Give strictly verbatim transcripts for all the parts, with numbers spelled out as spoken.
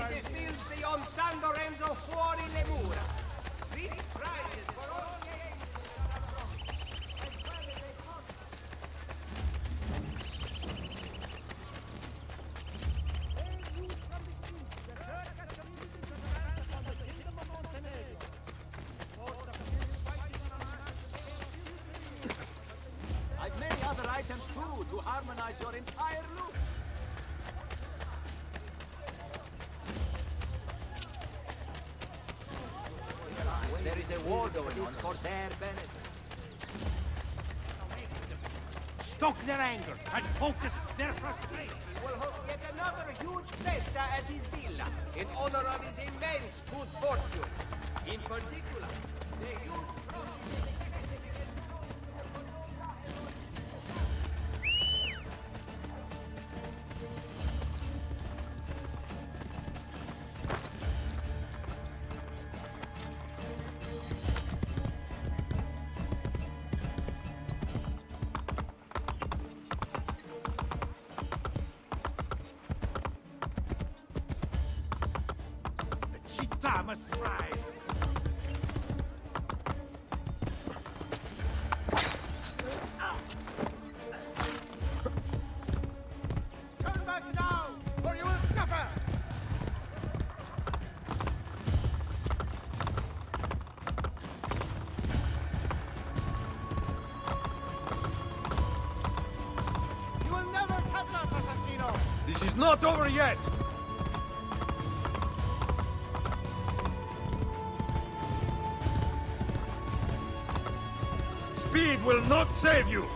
Siete filtri on San Lorenzo fuori le mura. Big prizes for all games. I've many other items too to harmonize your entire look. There is a war going on for their benefit. Stoke their anger and focus their frustration. He will host yet another huge festa at his villa in honor of his immense good fortune. In particular, the huge Città must rise. Turn back now, or you will suffer! You will never catch us, Assassino! This is not over yet! Speed will not save you!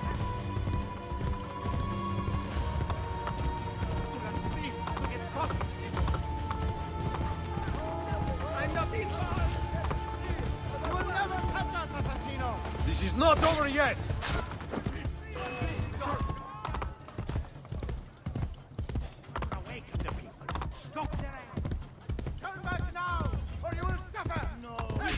I'm not involved! You will never catch us, Assassino! This is not over yet! Awaken the people. Stop their anger. Turn back now, or you will suffer! No!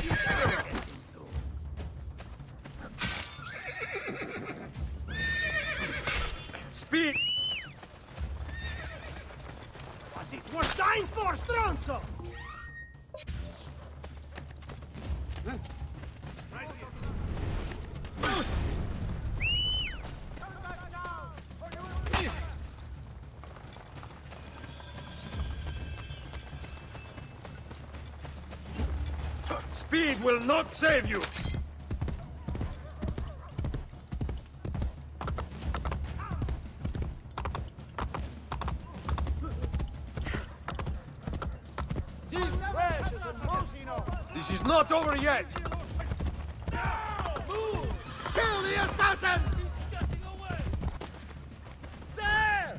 Speed! Was it worth dying for, Stronzo? Speed will not save you! This is not over yet! Kill the assassin! There!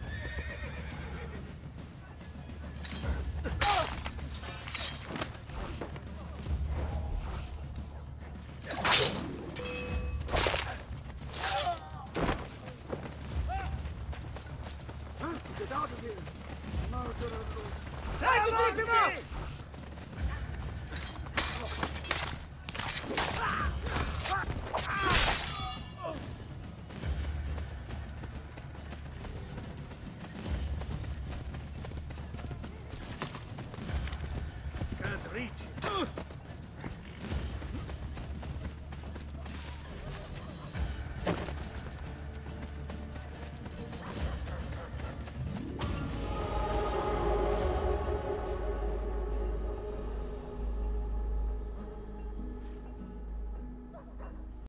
Get out of here! Try to keep him up! Can't reach him.